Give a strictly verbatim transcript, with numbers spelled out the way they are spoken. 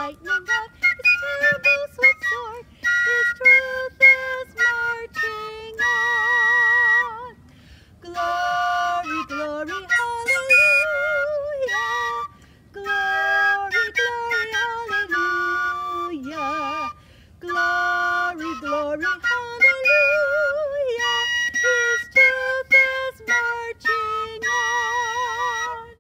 lightning out, his terrible swift sword, his truth is marching on. Glory, glory, hallelujah. Glory, glory, hallelujah. Glory, glory, hallelujah.